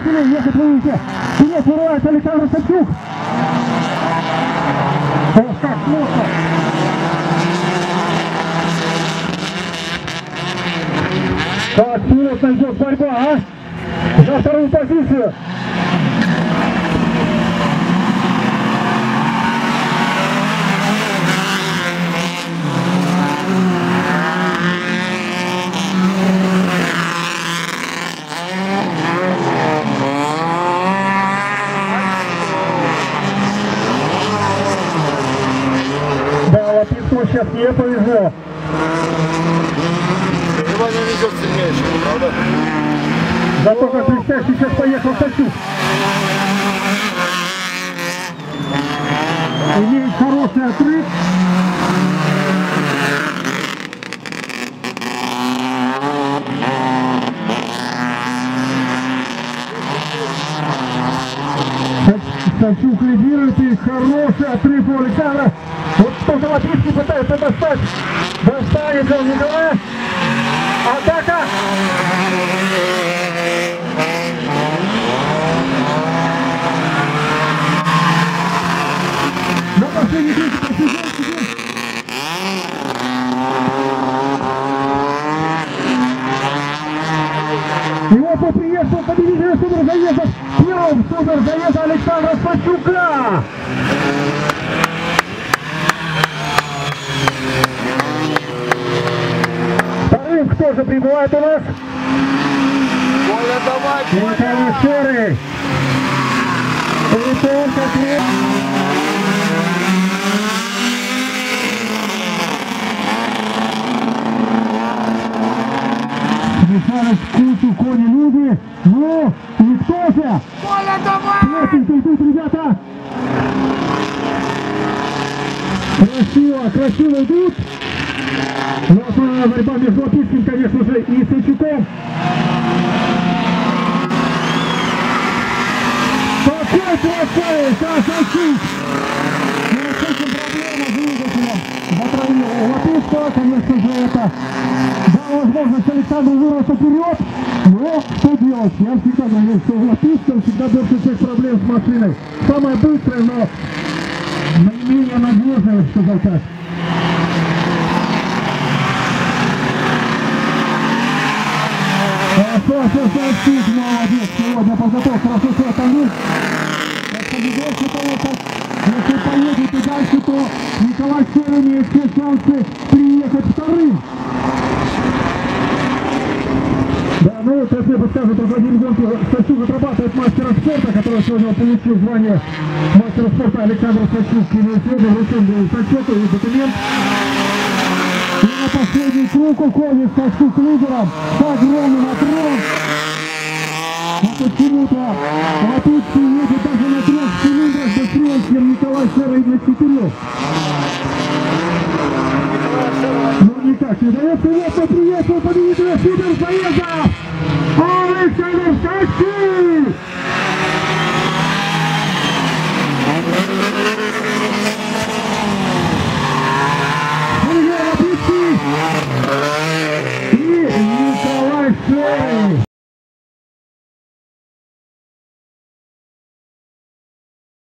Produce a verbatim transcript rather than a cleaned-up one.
веселее ехать, вы видите. Вперед вырывается Александр Савчук. Ох, как плохо. Как плотно идет борьба, а? За вторую позицию. Сейчас не повезло. Его не ведет сильнейшего, правда? Зато как блестяще сейчас поехал Савчук. Имеет хороший отрыв. Савчук лидирует, и хороший отрыв у Александра. Вот что Золотицкий пытается достать. Достанет он Николая. Атака! На последний день посидел себе. И вот он приехал победителя суперзаездов. Первым суперзаезда Александра Савчука. Кто же прибывает у нас? Коля, давай, Коля! Комиссары! Платон Котлет! Смешались кучу кони-люди. Ну, и кто же? Коля, давай! Плотненько идут, ребята! Красиво, красиво идут! Но основная борьба между Лапицким, конечно же, и Савчуком. Какой плохой, Савчук! Ну, с этим проблема двигателем затравил Лапицкого, конечно же, это дало возможность Александру вырваться вперед. Но что делать? Я всегда говорю, что у Лапицкого всегда больше всех проблем с машиной. Самая быстрая, но наименее надежная, я сказал так. Саша Савчук, молодец, сегодня подготовил, хорошо себя тонуть. Как победитель того, как если поедет и дальше, то Николай Серый имеет все шансы приехать вторым. Да, ну вот, если бы скажут, что Владимир Гонков Савчук отрабатывает мастера спорта, который сегодня получил звание мастера спорта Александр Савчук, и сегодня вручен зачет и документ. И на последний круг уходит Савчук лидером с огромным отрывом. Но почему-то Лапицкий едет даже на трех цилиндрах быстрее, чем Николай Серый на четырех. Ну никак не дается. Вот он приехал победителя суперзаезда!